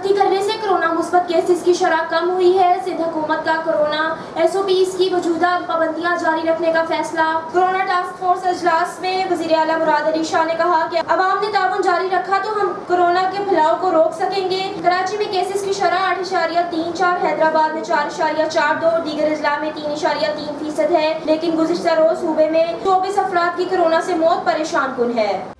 सख्ती करने से कोरोना मुस्बत केसेस की शरह कम हुई है। सिंध हुकूमत का कोरोना SOPs की मौजूदा पाबंदियां जारी रखने का फैसला। कोरोना टास्क फोर्स अजलास में वज़ीर आला मुराद अली शाह ने कहा कि अवाम ने ताउन जारी रखा तो हम कोरोना के फैलाव को रोक सकेंगे। कराची में केसेस की शरह 8.34, हैदराबाद में 4.42 और दीगर अजला में 3.3% है, लेकिन गुज़िश्ता रोज सूबे में 24 अफराद की कोरोना से मौत परेशान कुन है।